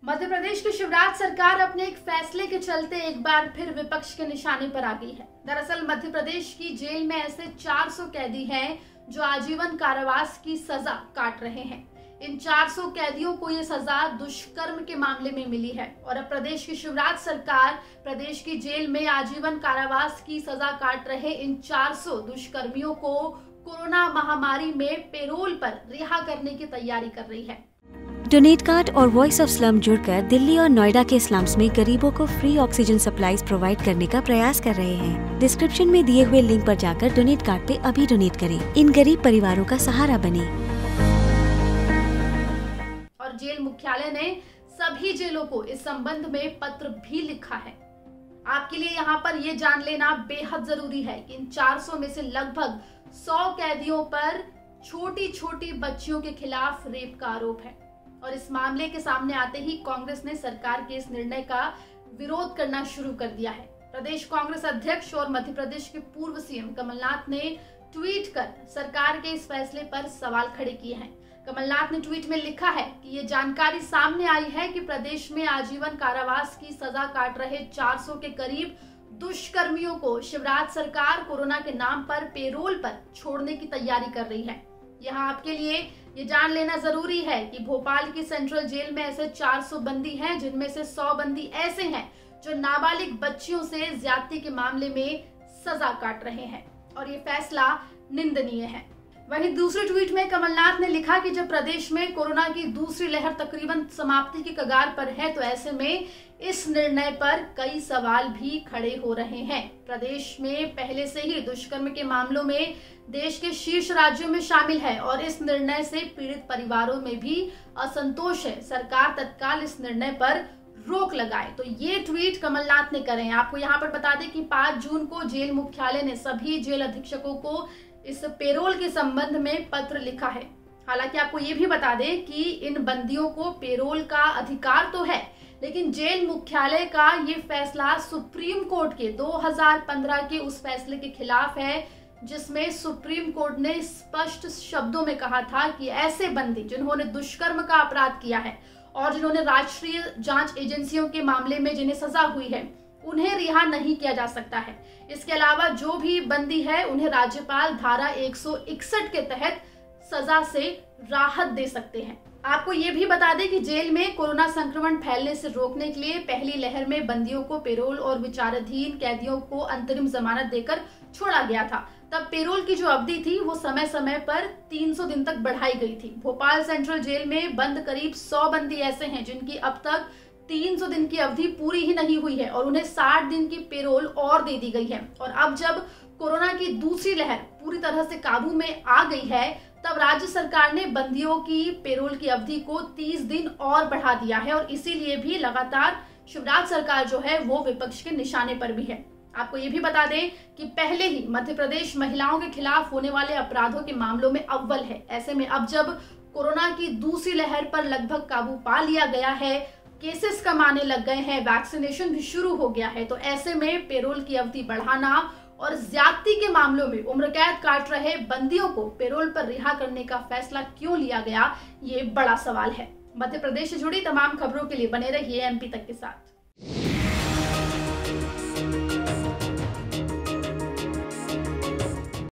मध्य प्रदेश की शिवराज सरकार अपने एक फैसले के चलते एक बार फिर विपक्ष के निशाने पर आ गई है। दरअसल मध्य प्रदेश की जेल में ऐसे 400 कैदी हैं जो आजीवन कारावास की सजा काट रहे हैं। इन 400 कैदियों को ये सजा दुष्कर्म के मामले में मिली है और अब प्रदेश की शिवराज सरकार प्रदेश की जेल में आजीवन कारावास की सजा काट रहे इन 400 दुष्कर्मियों को कोरोना महामारी में पेरोल पर रिहा करने की तैयारी कर रही है। डोनेट कार्ड और वॉइस ऑफ स्लम जुड़कर दिल्ली और नोएडा के स्लम्स में गरीबों को फ्री ऑक्सीजन सप्लाईज प्रोवाइड करने का प्रयास कर रहे हैं। डिस्क्रिप्शन में दिए हुए लिंक पर जाकर डोनेट कार्ड पे अभी डोनेट करें। इन गरीब परिवारों का सहारा बने। और जेल मुख्यालय ने सभी जेलों को इस संबंध में पत्र भी लिखा है। आपके लिए यहाँ पर ये जान लेना बेहद जरूरी है कि इन 400 में से लगभग 100 कैदियों पर छोटी छोटी बच्चियों के खिलाफ रेप का आरोप है और इस मामले के सामने आते ही कांग्रेस ने सरकार के इस निर्णय का विरोध करना शुरू कर दिया है। प्रदेश कांग्रेस अध्यक्ष और मध्य प्रदेश के पूर्व सीएम कमलनाथ ने ट्वीट कर सरकार के इस फैसले पर सवाल खड़े किए हैं। कमलनाथ ने ट्वीट में लिखा है कि ये जानकारी सामने आई है कि प्रदेश में आजीवन कारावास की सजा काट रहे 400 के करीब दुष्कर्मियों को शिवराज सरकार कोरोना के नाम पर पेरोल पर छोड़ने की तैयारी कर रही है। यहाँ आपके लिए ये जान लेना जरूरी है कि भोपाल की सेंट्रल जेल में ऐसे 400 बंदी हैं जिनमें से 100 बंदी ऐसे हैं जो नाबालिग बच्चियों से ज्यादती के मामले में सजा काट रहे हैं और ये फैसला निंदनीय है। वहीं दूसरे ट्वीट में कमलनाथ ने लिखा कि जब प्रदेश में कोरोना की दूसरी लहर तकरीबन समाप्ति की कगार पर है तो ऐसे में इस निर्णय पर कई सवाल भी खड़े हो रहे हैं। प्रदेश में पहले से ही दुष्कर्म के मामलों में देश के शीर्ष राज्यों में शामिल है और इस निर्णय से पीड़ित परिवारों में भी असंतोष है। सरकार तत्काल इस निर्णय पर रोक लगाए। तो ये ट्वीट कमलनाथ ने करे हैं। आपको यहाँ पर बता दें कि 5 जून को जेल मुख्यालय ने सभी जेल अधीक्षकों को इस पेरोल के संबंध में पत्र लिखा है। हालांकि आपको ये भी बता दें कि इन बंदियों को पेरोल का अधिकार तो है, लेकिन जेल मुख्यालय का ये फैसला सुप्रीम कोर्ट के 2015 के उस फैसले के खिलाफ है जिसमें सुप्रीम कोर्ट ने स्पष्ट शब्दों में कहा था कि ऐसे बंदी जिन्होंने दुष्कर्म का अपराध किया है और जिन्होंने राष्ट्रीय जांच एजेंसियों के मामले में जिन्हें सजा हुई है उन्हें रिहा नहीं किया जा सकता है। इसके अलावा जो भी बंदी है उन्हें राज्यपाल धारा 161 के तहत सजा से राहत दे सकते हैं। आपको ये भी बता दें कि जेल में कोरोना संक्रमण फैलने से रोकने के लिए पहली लहर में बंदियों को पेरोल और विचाराधीन कैदियों को अंतरिम जमानत देकर छोड़ा गया था। तब पेरोल की जो अवधि थी वो समय समय पर 300 दिन तक बढ़ाई गई थी। भोपाल सेंट्रल जेल में बंद करीब 100 बंदी ऐसे हैं जिनकी अब तक 300 दिन की अवधि पूरी ही नहीं हुई है और उन्हें 60 दिन की पेरोल और दे दी गई है। और अब जब कोरोना की दूसरी लहर पूरी तरह से काबू में आ गई है तब राज्य सरकार ने बंदियों की पेरोल की अवधि को 30 दिन और बढ़ा दिया है और इसीलिए भी लगातार शिवराज सरकार जो है वो विपक्ष के निशाने पर भी है। आपको ये भी बता दें कि पहले ही मध्य प्रदेश महिलाओं के खिलाफ होने वाले अपराधों के मामलों में अव्वल है। ऐसे में अब जब कोरोना की दूसरी लहर पर लगभग काबू पा लिया गया है, केसेस कम आने लग गए हैं, वैक्सीनेशन भी शुरू हो गया है, तो ऐसे में पेरोल की अवधि बढ़ाना और ज्यादती के मामलों में उम्र कैद काट रहे बंदियों को पेरोल पर रिहा करने का फैसला क्यों लिया गया, ये बड़ा सवाल है। मध्य प्रदेश से जुड़ी तमाम खबरों के लिए बने रहिए एमपी तक के साथ।